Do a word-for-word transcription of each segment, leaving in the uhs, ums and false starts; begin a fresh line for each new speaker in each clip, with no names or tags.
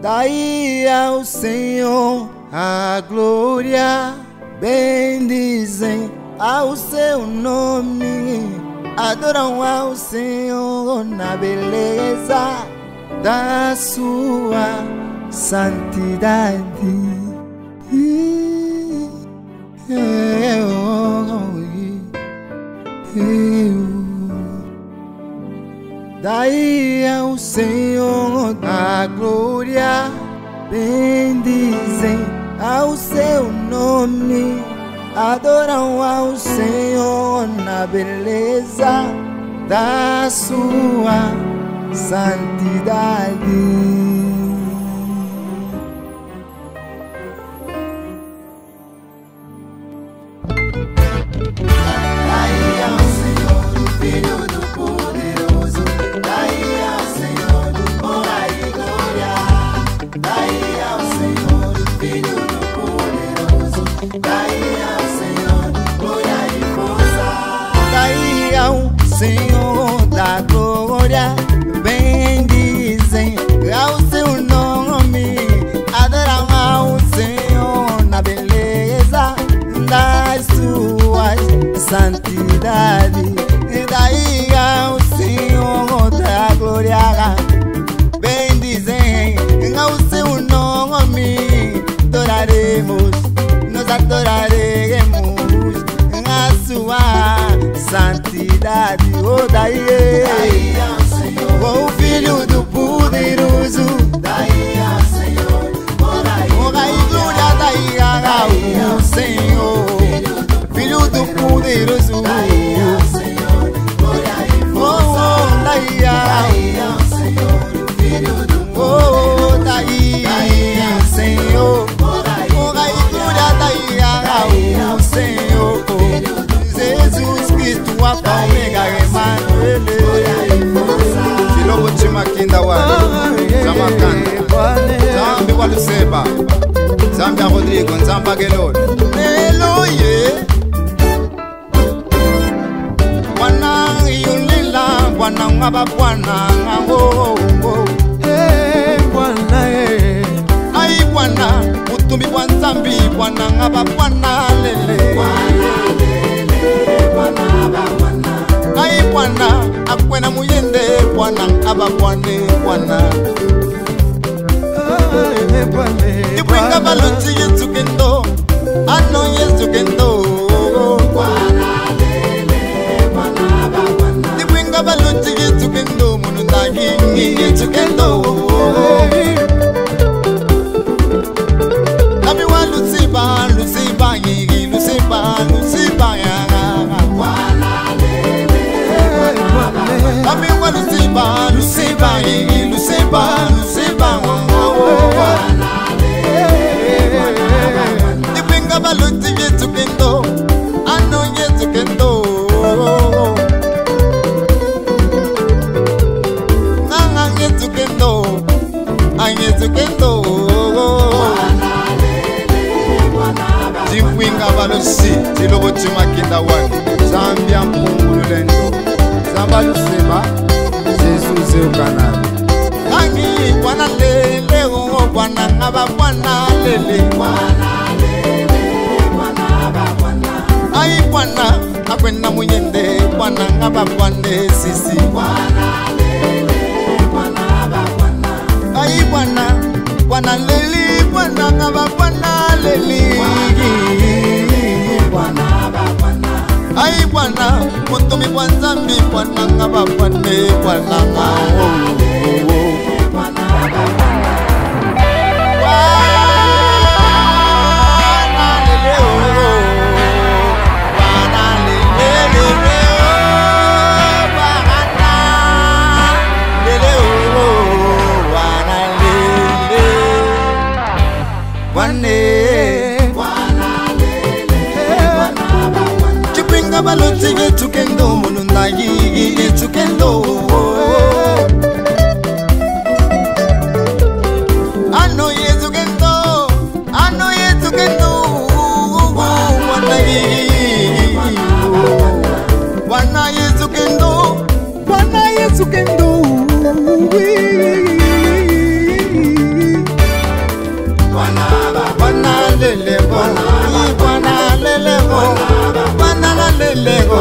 Daí ao Senhor a glória, bendizem ao seu nome, adoram ao Senhor na beleza da sua santidade. Daí ao Senhor a glória, bendizem ao seu nome, adoram ao Senhor na beleza da sua santidade. Senhor da glória, bendizem ao seu nome, adoram ao Senhor na beleza das suas santidades. E daí ao Senhor da glória, bendizem ao seu nome, adoraremos, nós adoraremos a sua santidade. Oh, daí,
daí ao Senhor,
oh, Filho do Poderoso,
daí ao Senhor, oh, daí,
oh, daí glória, daí ao Senhor, Filho do Poderoso,
daí ao Senhor, glória e força,
oh, daí
ao Senhor, Filho do
Poderoso, oh, daí ao Senhor,
oh, daí,
oh, daí glória, daí ao Senhor, Jesus Cristo, a Omega, Emmanuel.
Chilobo Chimakinda Wani, Zamakanda, Zambi Waluseba, Zambia Rodrigo, Zamba Gelon.
Eloye, Wana Yulila, Wana Ngaba Wana Ngambo.
Wana
Ai Wana, Utumbi Wan Zambi, Wana Ngaba Wana Lele. Ai Bwana, akwena muyende Bwana abakwane Bwana. Ibringa balunzi yezukendo, ano yezukendo.
Bwana lele, Bwana abakwana.
Ibringa balunzi yezukendo, munundagi yezukendo. Abi wa lusiba, lusiba yigi, lusiba, lusiba ya. Abi wa lusiba, lusiba yigi, lusiba, lusiba wa. Ibringa balunzi yezukendo, ano yezukendo. Nanga yezukendo, anyezukendo. Jibwinga balosi, Chilobo Chimakinda Wani, Zambia Mpungululendo, Zamba Luseba, Jesus Eukanal. Angi Bwana lele, oh Bwana ngaba Bwana lele.
Bwana lele, Bwana abakwana.
Ai Bwana, akwena muyende, Bwana ngaba Bwana sisi.
Bwana lele, Bwana abakwana.
Ai Bwana, Bwana lele, Bwana ngaba Bwana lele.
Bwana abakwana.
Ai Bwana, mutumi bwa Nzambi, Bwana ngaba Bwana, Bwana ngaba.
Bwana abakwana.
Bwana lele, oh, Bwana lele, lele, oh, Bwana lele, oh, Bwana lele, Bwana. Baloti yetukendo mununagi yetukendo. Ano yetukendo, ano yetukendo. Wana wana yetukendo, wana yetukendo.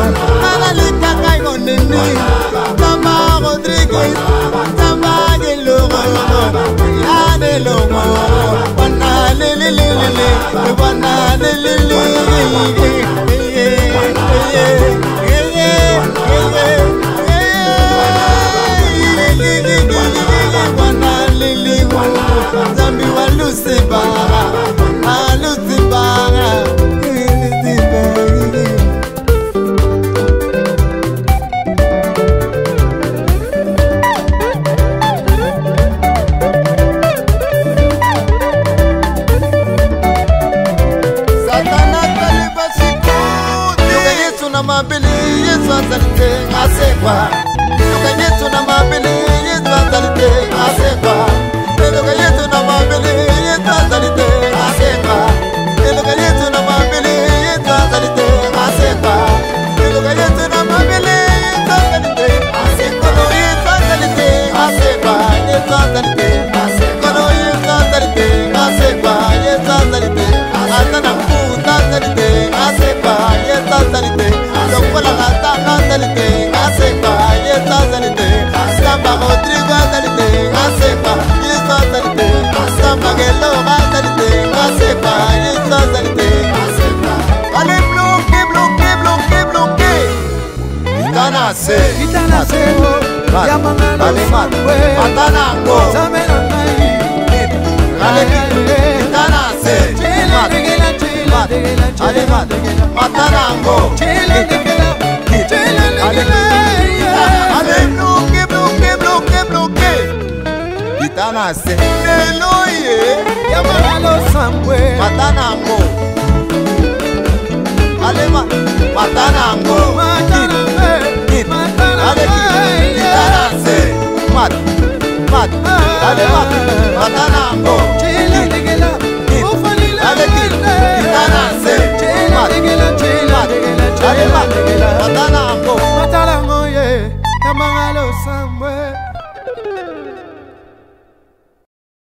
Analika Kayo Nini, Tama Rodriguez, Tama Geloro, Ade Lomo, Wana Lili Lili, Wana Lili Lili, Wana Lili, Zambi Walusibara, Alusibara. Mabili Yesu azalite asekwa Luka yetu na mabili Yesu azalite asekwa Luka yetu na mabili Yesu azalite asekwa Luka yetu na mabili Yesu azalite asekwa Luka yetu na mabili Yesu azalite asekwa Yesu azalite asekwa Yesu azalite asekwa Yesu azalite asekwa Yesu azalite Atana kuta azalite asekwa Yesu azalite Lokola gata azalite asekwa Yesu azalite Samba Rodrigo azalite asekwa Yesu azalite Samba Gelo azalite asekwa Yesu azalite Allez bloqué bloqué bloqué bloqué Itanase
Itanase Yamangano
Matanango
Samenangai
Itanase Matanango Allez bloqué bloqué bloqué bloqué Itanase Eloye
Yamangano Samwe
Matanango